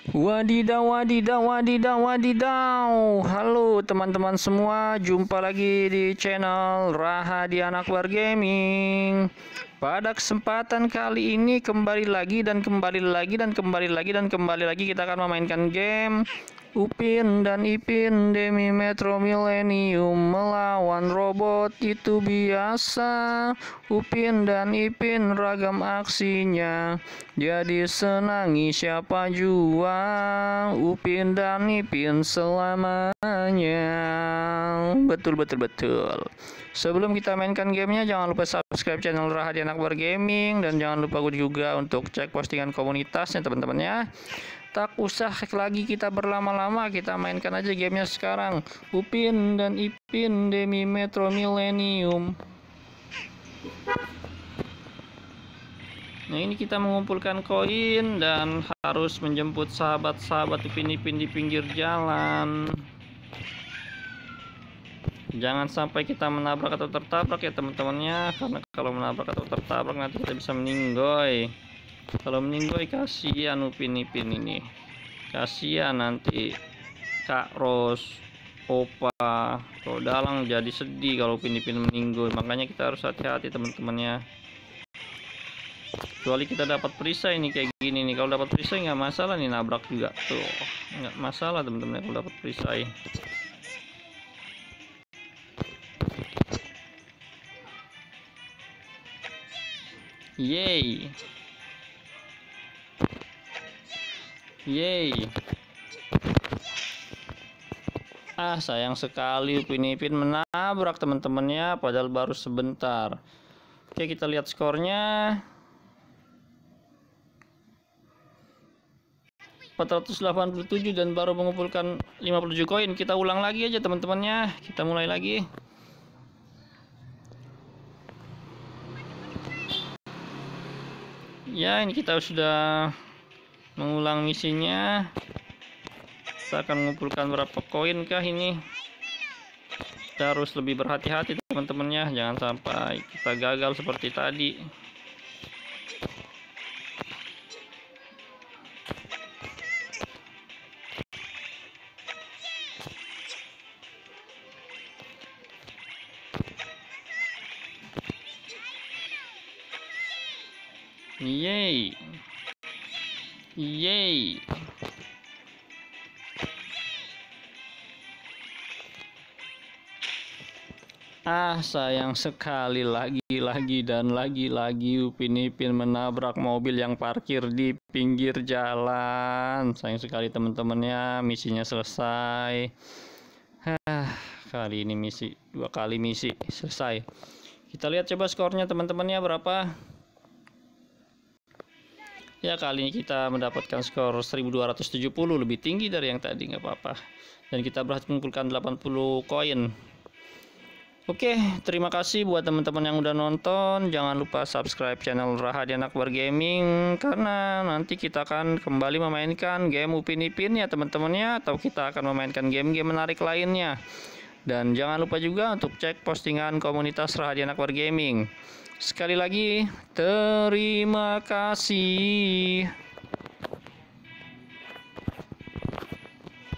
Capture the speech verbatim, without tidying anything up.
Wadidaw, wadidaw, wadidaw, wadidaw. Halo teman-teman semua, jumpa lagi di channel Rahadian Akbar Gaming. Pada kesempatan kali ini kembali lagi dan kembali lagi dan kembali lagi dan kembali lagi kita akan memainkan game Upin dan Ipin Demi Metro Millennium melawan robot itu biasa. Upin dan Ipin ragam aksinya, jadi senangi siapa jua. Upin dan Ipin selamanya. Betul betul betul. Sebelum kita mainkan gamenya, jangan lupa subscribe channel Rahadian Akbar Gaming dan jangan lupa juga untuk cek postingan komunitasnya teman-teman ya. Tak usah lagi kita berlama-lama, kita mainkan aja gamenya sekarang. Upin dan Ipin Demi Metro Millennium. Nah, ini kita mengumpulkan koin dan harus menjemput sahabat-sahabat Upin-Ipin di pinggir jalan. Jangan sampai kita menabrak atau tertabrak ya teman-temannya, karena kalau menabrak atau tertabrak nanti kita bisa meninggoy. Kalau meninggoy kasihan Upin-Ipin ini, kasihan nanti Kak Ros, Opa, atau Dalang jadi sedih kalau Upin-Ipin meninggoy. Makanya kita harus hati-hati teman-temannya. Kecuali kita dapat perisai ini kayak gini nih. Kalau dapat perisai nggak masalah nih, nabrak juga tuh, nggak masalah teman-teman kalau dapat perisai. Yeay. Yeay. Ah, sayang sekali Upin-Ipin menabrak teman-temannya padahal baru sebentar. Oke, kita lihat skornya. empat ratus delapan puluh tujuh dan baru mengumpulkan lima puluh tujuh koin. Kita ulang lagi aja teman-temannya. Kita mulai lagi. Ya, ini kita sudah mengulang misinya. Kita akan mengumpulkan berapa koin kah ini? Kita harus lebih berhati-hati teman-temannya, jangan sampai kita gagal seperti tadi. Yeay. Yeay. Ah, sayang sekali lagi-lagi dan lagi-lagi Upin-Ipin menabrak mobil yang parkir di pinggir jalan. Sayang sekali teman-temannya, misinya selesai. Hah, kali ini misi dua kali misi selesai. Kita lihat coba skornya teman-temannya berapa. Ya, kali ini kita mendapatkan skor seribu dua ratus tujuh puluh, lebih tinggi dari yang tadi, nggak apa-apa. Dan kita berhasil mengumpulkan delapan puluh koin. Oke, terima kasih buat teman-teman yang udah nonton. Jangan lupa subscribe channel Rahadian Akbar Gaming, karena nanti kita akan kembali memainkan game Upin-Ipin ya teman-temannya, atau kita akan memainkan game-game menarik lainnya. Dan jangan lupa juga untuk cek postingan komunitas Rahadian Akbar Gaming. Sekali lagi, terima kasih.